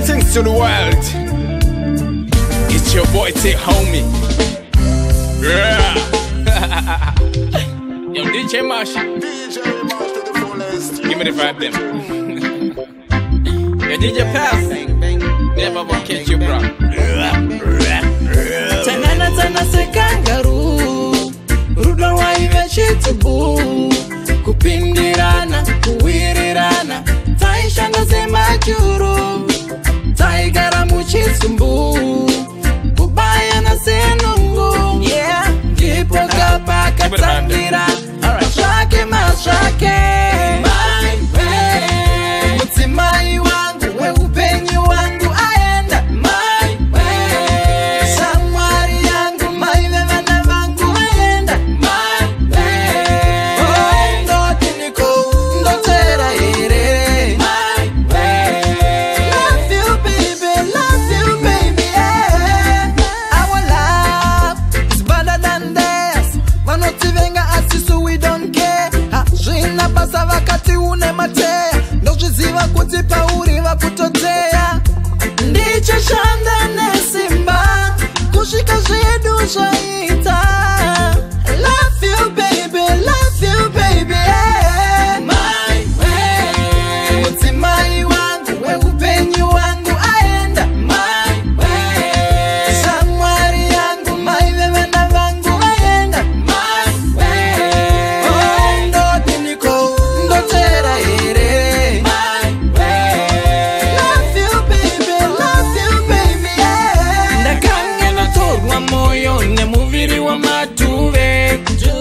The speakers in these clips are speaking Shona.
Greetings to the world. It's your boy T.Homie. Yeah. Yo, DJ Mashy. Give me the vibe then. Yo, DJ Pass. Never will catch you, bro. Tanana tana se kangaroo. Ruda waive shitubu. Kupindirana, kuwirirana. Taisha na se majuru. Taigara muchisumbu. Kubaya na se nungu. Yeah, kipo kapa katangira. Mashake, mashake. Maihwe. Mutimai wangu, we upenyi wangu aenda. Maihwe. Samwari yangu, maihwe vana vangu aenda. Maihwe. Oh, ndoti niko, ndotera ere. Maihwe. Love you baby, yeah. Our love is better than theirs. Manoti venga asisu we don't care. Jina pasa wakati une matea. Ndojiziva kuti pauri wa kutotea. Ndicho shanda nesimba. Kushika jidu shaita. Love you baby, yeah. Maihwe. Mutimai wangu, we upenyi wangu aenda. Maihwe. Samwari yangu, maihwe vana vangu aenda. Maihwe. Oh, ndoti niko, ndotera ere. Maihwe. Love you baby, yeah. Ndakange notorwa moyo ne muviri wa matuve.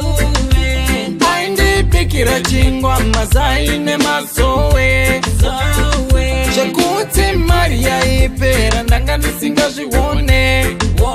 Aindipikira chingwa mazai ne masowe. Shakuti Maria ipera ndanga nisinga jiwone.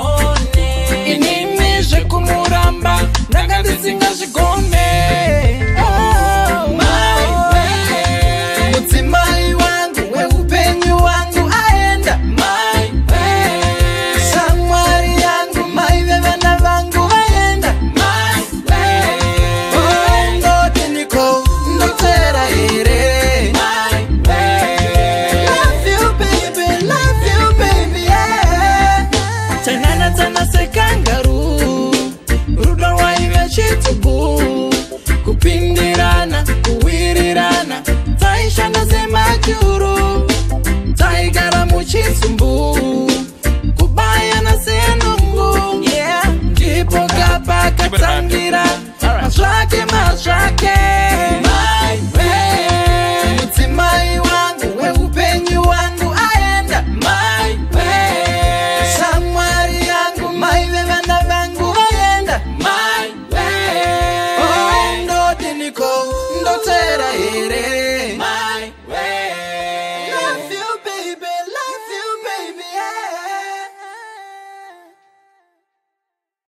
Inini shekumuramba ndanga nisinga jigone. Oh, Maihwe. Mutimai wangu, we upenyi wangu aenda. Maihwe. Samwari yangu, maihwe vana vangu aenda. Maihwe. Oh, ndoti niko, ndotera ere. Maihwe. Love you baby, yeah. Tanana tana se kangaroo. Ruda waive shitubu. Kupindirana, kuwirirana. Taisha na se majuru. Taigara muchisumbu. Kubaya na se nungu. Yeah, kipo kapa katangi.